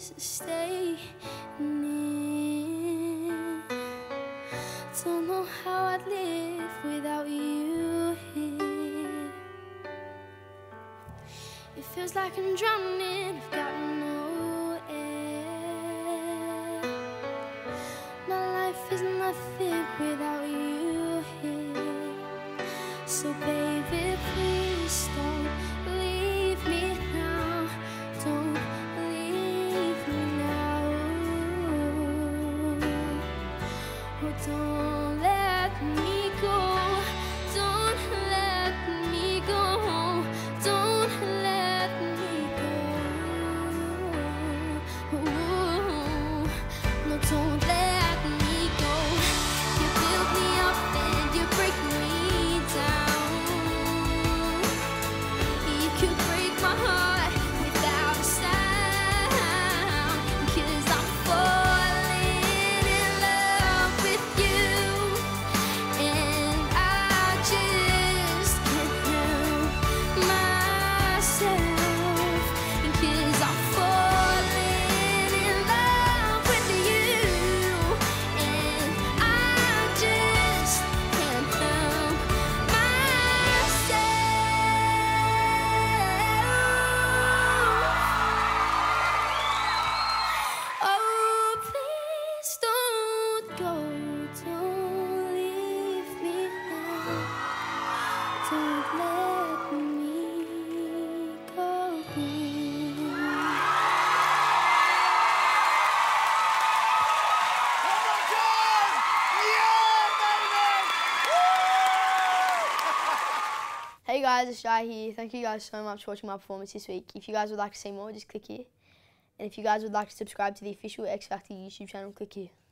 just stay near. Don't know how I'd live without you here. It feels like I'm drowning, I've got no air. My life is nothing without you here. So baby, please don't leave me now. Don't leave me now. Oh, don't let me go. Don't let me go. Don't let me go. No, don't let me go. You build me up and you break me down. You could break my heart without a sound. 'Cause I'm falling in love with you, and I just can't help myself. 'Cause I'm falling in love with you, and I just can't help myself. Oh, please don't go. Don't leave me now. Don't let me go. Hey guys, it's Jai here. Thank you guys so much for watching my performance this week. If you guys would like to see more, just click here. And if you guys would like to subscribe to the official X Factor YouTube channel, click here.